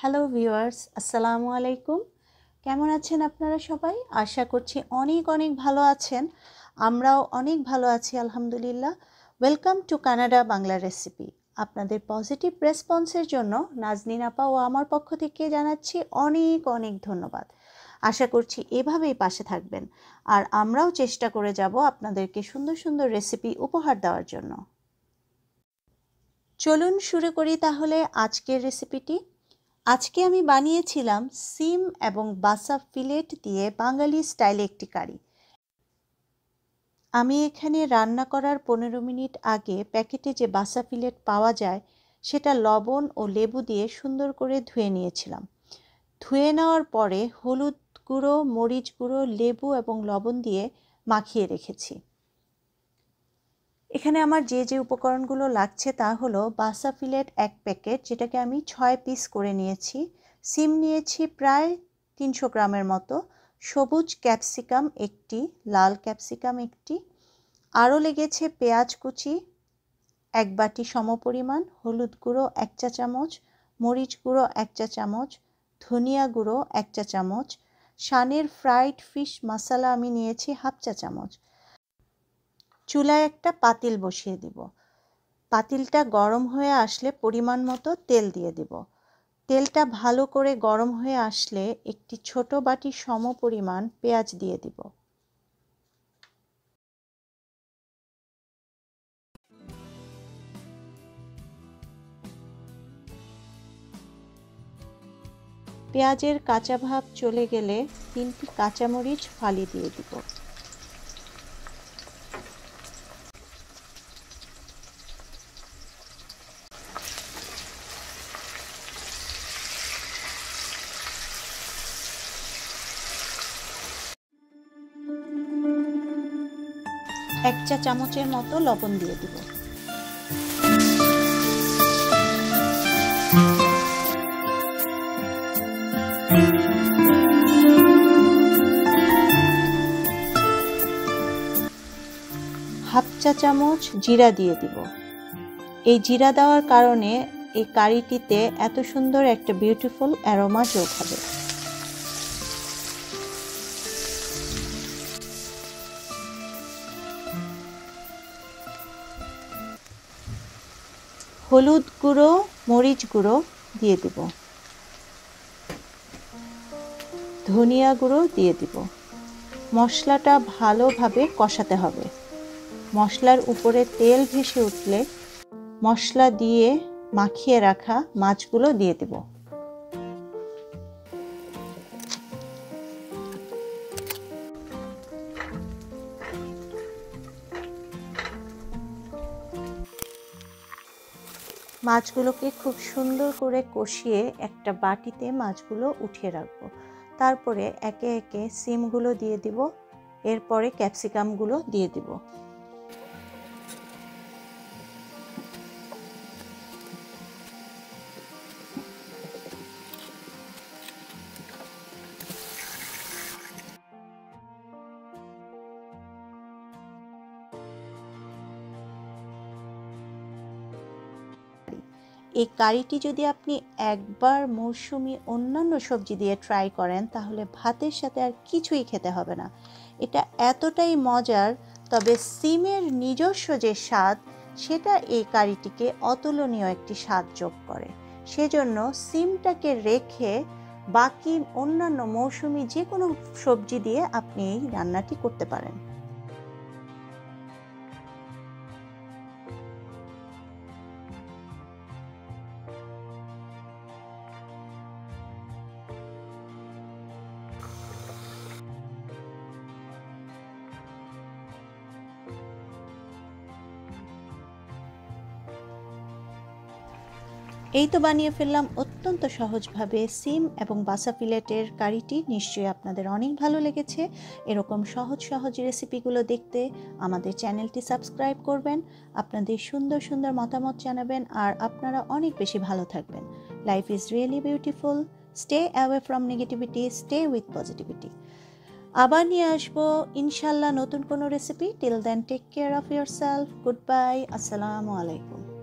Hello viewers, আসসালামু আলাইকুম। কেমন আছেন আপনারা সবাই? আশা করছি অনেক অনেক ভালো আছেন। আমরাও অনেক ভালো আছি আলহামদুলিল্লাহ। Welcome to Canada Bangla recipe. আপনাদের পজিটিভ রেসপন্সের জন্য নাজনীন আপা ও আমার পক্ষ থেকে জানাচ্ছি অনেক অনেক ধন্যবাদ। আশা করছি এভাবেই পাশে থাকবেন, আর আমরাও চেষ্টা করে যাব আপনাদেরকে সুন্দর সুন্দর রেসিপি উপহার দেওয়ার জন্য। চলুন শুরু করি তাহলে আজকের রেসিপিটি। আজকে আমি বানিয়েছিলাম সিম এবং বাসা ফিলেট দিয়ে বাঙালি স্টাইলে একটি কারি। আমি এখানে রান্না করার 15 মিনিট আগে প্যাকেটে যে বাসা ফিলেট পাওয়া যায় সেটা লবণ ও লেবু দিয়ে সুন্দর করে ধুয়ে নিয়েছিলাম। ধুয়ে নেওয়ার পরে হলুদ গুঁড়ো, মরিচ গুঁড়ো, লেবু এবং লবণ দিয়ে মাখিয়ে রেখেছি। এখানে আমার যে যে উপকরণগুলো লাগছে তা হলো বাসা ফিলেট 1 প্যাকেট, যেটাকে আমি 6 পিস করে নিয়েছি। সিম নিয়েছি প্রায় 300 গ্রামের মতো, সবুজ ক্যাপসিকাম একটি, লাল ক্যাপসিকাম একটি, আরও লেগেছে পেঁয়াজ কুচি 1 বাটি সমপরিমাণ, হলুদ গুঁড়ো 1 চা চামচ, মরিচ গুঁড়ো 1 চা চামচ, ধনিয়া গুঁড়ো 1 চা চামচ, শানের ফ্রাইড ফিশ মশলা আমি নিয়েছি 1/2 চা চামচ। চুলায় একটা পাতিল বসিয়ে দিব। পাতিলটা গরম হয়ে আসলে পরিমাণ মতো তেল দিয়ে দিব। তেলটা ভালো করে গরম হয়ে আসলে একটি ছোট বাটি সমপরিমাণ পেঁয়াজ দিয়ে দিব। পেঁয়াজের কাঁচা ভাব চলে গেলে 3টি কাঁচামরিচ ফালি দিয়ে দিব। এক চা চামচের মতো লবণ দিয়ে দিব। হাফ চা চামচ জিরা দিয়ে দিব। এই জিরা দেওয়ার কারণে এই কারিটিতে এত সুন্দর একটা বিউটিফুল অ্যারোমা যোগ হবে। হলুদ গুঁড়ো, মরিচ গুঁড়ো দিয়ে দিব। ধনিয়া গুঁড়ো দিয়ে দিব। মশলাটা ভালোভাবে কষাতে হবে। মশলার উপরে তেল ভেসে উঠলে মশলা দিয়ে মাখিয়ে রাখা মাছগুলো দিয়ে দিব। মাছগুলোকে খুব সুন্দর করে কষিয়ে একটা বাটিতে মাছগুলো উঠিয়ে রাখবো। তারপরে একে একে সিমগুলো দিয়ে দিব, এরপরে ক্যাপসিকামগুলো দিয়ে দিব। এই কারিটি যদি আপনি একবার মৌসুমি অন্যান্য সবজি দিয়ে ট্রাই করেন তাহলে ভাতের সাথে আর কিছুই খেতে হবে না। এটা এতটাই মজার, তবে সিমের নিজস্ব যে স্বাদ সেটা এই কারিটিকে অতুলনীয় একটি স্বাদ যোগ করে। সেজন্য সিমটাকে রেখে বাকি অন্যান্য মৌসুমি যে কোনো সবজি দিয়ে আপনি এই রান্নাটি করতে পারেন। এই তো বানিয়ে ফেললাম অত্যন্ত সহজভাবে সিম এবং বাসা ফিলেটের কারিটি। নিশ্চয়ই আপনাদের অনেক ভালো লেগেছে। এরকম সহজ সহজ রেসিপিগুলো দেখতে আমাদের চ্যানেলটি সাবস্ক্রাইব করবেন, আপনাদের সুন্দর সুন্দর মতামত জানাবেন, আর আপনারা অনেক বেশি ভালো থাকবেন। Life is really beautiful. Stay away from negativity, stay with positivity. আবার নিয়ে আসবো ইনশাল্লাহ নতুন কোনো recipe. Till then take care of yourself. Goodbye. আসসালামু আলাইকুম।